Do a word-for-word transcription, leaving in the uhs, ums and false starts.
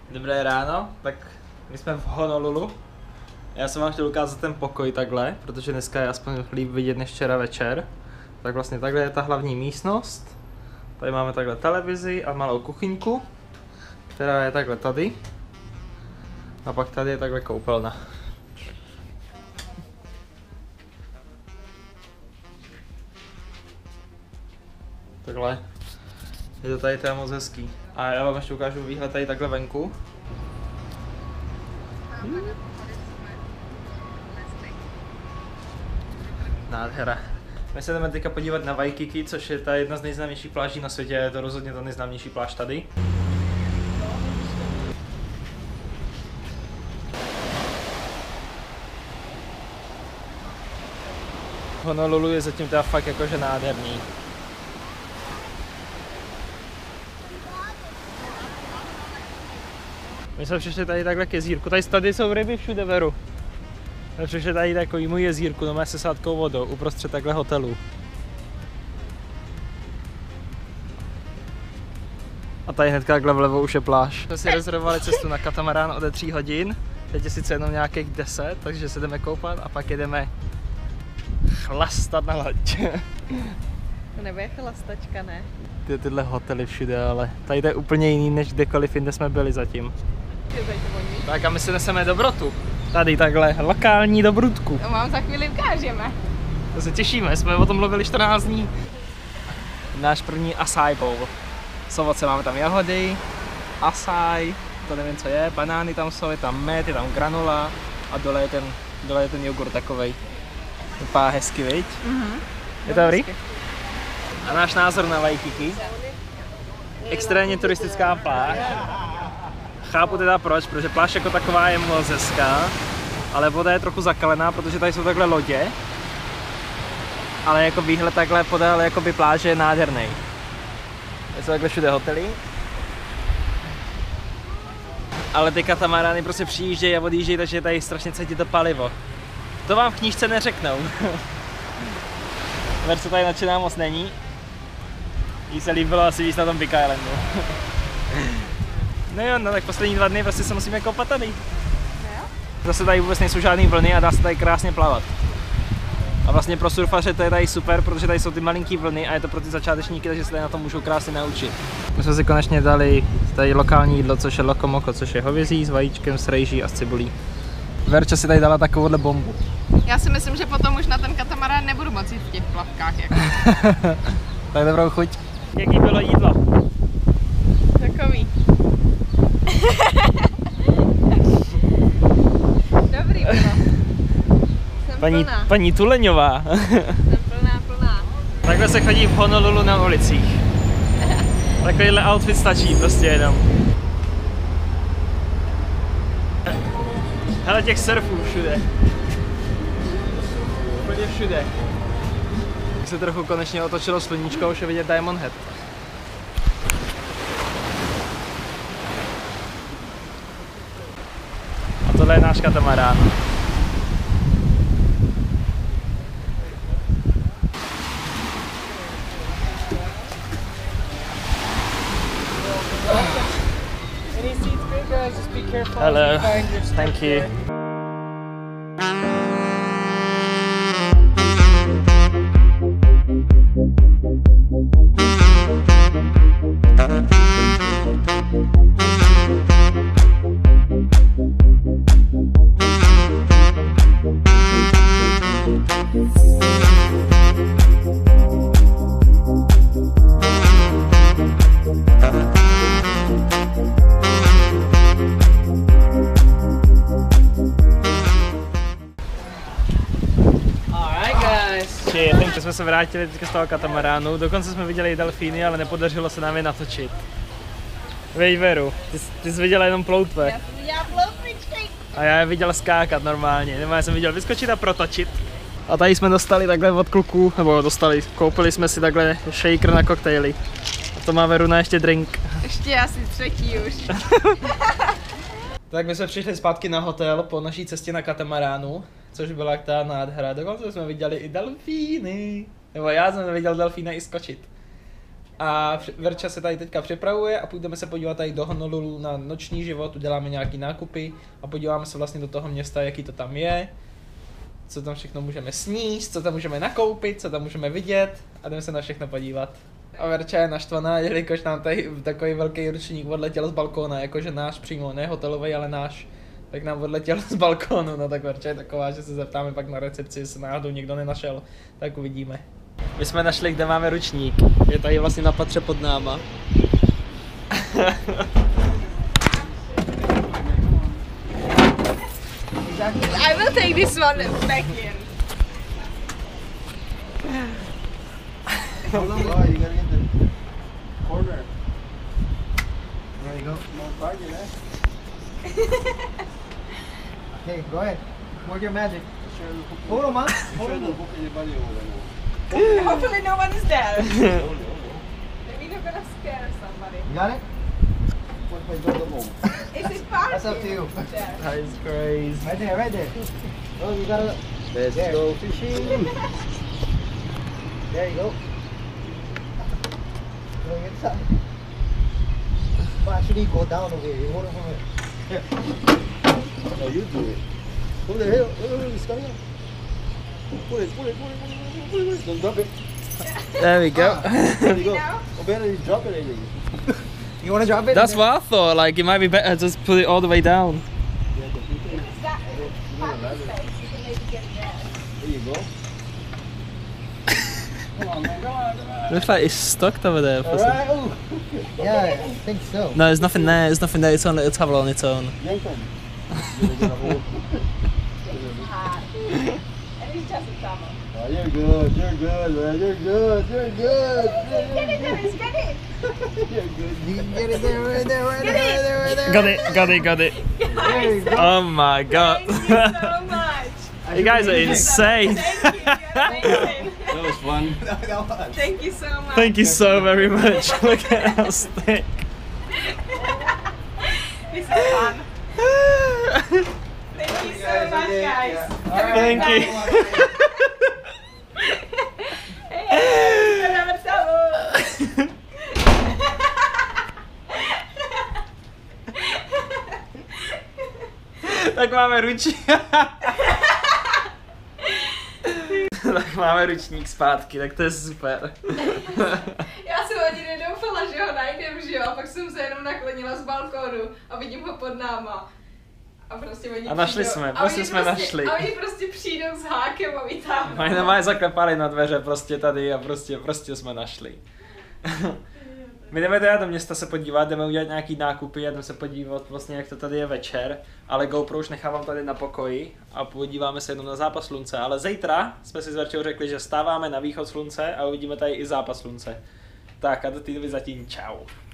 Dobré ráno, tak my jsme v Honolulu. Já jsem vám chtěl ukázat ten pokoj takhle, protože dneska je aspoň líp vidět než včera večer. Tak vlastně takhle je ta hlavní místnost. Tady máme takhle televizi a malou kuchyňku, která je takhle tady. A pak tady je takhle koupelna. Takhle. Je to tady teda moc hezký. A já vám ještě ukážu výhled tady takhle venku. Nádhera. My se jdeme teďka podívat na Waikiki, což je ta jedna z nejznámějších pláží na světě, je to rozhodně ta nejznámější pláž tady. Honolulu je zatím teda fakt jakože nádherný. My jsme přišli tady takhle k jezírku, tady, tady jsou ryby všude, Veru. My jsme přišli tady takovýmu jezírku, no má se sladkou vodou, uprostřed takhle hotelu. A tady hnedka takhle vlevo už je pláž. Jsme si rezervovali cestu na katamarán ode tří hodin, teď je sice jenom nějakých deset, takže se jdeme koupat a pak jedeme chlastat na loď. To nebude chlastačka, ne? Ty, tyhle hotely všude, ale tady to je úplně jiný než kdekoliv jinde jsme byli zatím. Tak a my si neseme dobrotu. Tady takhle, lokální dobrutku. To vám za chvíli ukážeme. To se těšíme, jsme o tom mluvili čtrnáct dní. Náš první acai bowl. S ovoce máme tam jahody, acai, to nevím co je, banány tam jsou, je tam med, je tam granula a dole je ten, dole je ten jogurt takovej. Vypadá hezky, viď? Mm-hmm. Je to dobrý? A náš názor na Waikiki. Extrémně turistická pláž. Chápu teda proč, protože pláž jako taková je moc hezká, ale voda je trochu zakalená, protože tady jsou takhle lodě. Ale jako výhled takhle podél jakoby pláže je nádherný. Tady jsou takhle všude hotely. Ale ty katamarány prostě přijíždějí a odjíždějí, takže tady strašně cítí to palivo. To vám v knížce neřeknou. Verce tady nadšená moc není. Jí se líbilo asi víc na tom Big Islandu. No jo, no tak poslední dva dny prostě se musíme koupat tady. Zase tady vůbec nejsou žádný vlny a dá se tady krásně plavat. A vlastně pro surfaře to je tady super, protože tady jsou ty malinký vlny a je to pro ty začátečníky, takže se tady na to můžou krásně naučit. My jsme si konečně dali tady lokální jídlo, což je loco moco, což je hovězí s vajíčkem, s rejží a s cibulí. Verča si tady dala takovouhle bombu. Já si myslím, že potom už na ten katamarán nebudu moc jít v těch plavkách. Jako. Tak dobrou chuť. Jaký bylo jídlo? Takový. Dobrý bylo. Jsem Paní, plná. paní Tuleňová. Jsem plná, plná. Takhle se chodí v Honolulu na ulicích. Takovýhle outfit stačí prostě jenom. Hele, těch surfů všude. Úplně všude. Tak se trochu konečně otočilo sluníčko a už je vidět Diamond Head. A tohle je náš katamarán. Hello, thank you. Teď jsme se vrátili teďka z toho katamaránu, dokonce jsme viděli i delfíny, ale nepodařilo se nám je natočit. Veď Veru, ty, ty jsi viděla jenom ploutve. Já jsem viděla ploutvičky. A já je viděl skákat normálně, nebo já jsem viděl vyskočit a protočit. A tady jsme dostali takhle od kluků, nebo dostali, koupili jsme si takhle shaker na koktejly. A to má Veru na ještě drink. Ještě asi třetí už. Tak my jsme přišli zpátky na hotel po naší cestě na katamaránu, což byla ta nádhera. Dokonce jsme viděli i delfíny. Nebo já jsem viděl delfína i skočit. A Verča se tady teďka připravuje a půjdeme se podívat tady do Honolulu na noční život, uděláme nějaký nákupy a podíváme se vlastně do toho města, jaký to tam je, co tam všechno můžeme sníst, co tam můžeme nakoupit, co tam můžeme vidět a jdeme se na všechno podívat. A Verča je naštvaná, jelikož nám tady takový velký ručník odletěl z balkóna, jakože náš přímo, ne hotelový, ale náš, tak nám odletěl z balkónu, no tak Verča je taková, že se zeptáme pak na recepci, jestli náhodou někdo nenašel, tak uvidíme. My jsme našli, kde máme ručník, je tady vlastně na patře pod náma. I will take this one back in. Hold on, boy, you gotta get the corner. There you go. No target, eh? Okay, go ahead. Work your magic. Hold on, man. Hold on. Hopefully no one is there. Maybe they're gonna scare somebody. You got it? Is it parking? That's up to you. There. That is crazy. Right there, right there. Oh, you gotta. Let's there. go fishing. There you go. Go inside. Well, actually, go down over here. You hold it from here. Here. No, you do it. Hold the hell. Oh, it's coming up. Pull it, pull it, pull it, pull it, pull it, pull it. Don't drop it. There we go. There you go. Now? Oh, better just drop it, I think. You wanna drop it? That's what I thought, like it might be better just put it all the way down. Yeah, the people. Is that parking space? You can maybe get there. There you go. Come on, man. Come on, come on. Looks like it's stuck over there. For some- Alright. Ooh. Yeah, I think so. No, there's nothing there. There's nothing there. It's on. It'll travel on its own. Yank them. Ah. And it's just a camel. Oh, you're good. You're good, man. You're good. You're good. Get it, Dennis, get it! You're good. You can get it there, right there, right Get there, it. right there, right there. Got it. Got it. Got it. There you go. Oh my god. Thank you so much. You guys are insane. Thank you, you're amazing. That was fun. That was. Thank you so much. Thank you so very much. Look at how thick. This is fun. Thank you so much, guys. Thank you. Hey, another towel. Tak máme ručník. Tak máme ručník zpátky, tak to je super. Já jsem ani nedoufala, že ho najdem, že jo, a pak jsem se jenom naklonila z balkónu a vidím ho pod náma. A prostě oni A našli přijdou, jsme, a prostě oni jsme prostě, našli. A oni prostě přijdou s hákem a vytáhnou. Oni normálně zaklepali na dveře prostě tady a prostě, prostě jsme našli. My jdeme teda do města se podívat, jdeme udělat nějaký nákupy, jdeme se podívat vlastně jak to tady je večer, ale GoPro už nechávám tady na pokoji a podíváme se jenom na zápas slunce, ale zítra jsme si s Verčou řekli, že stáváme na východ slunce a uvidíme tady i zápas slunce. Tak a do té doby zatím čau.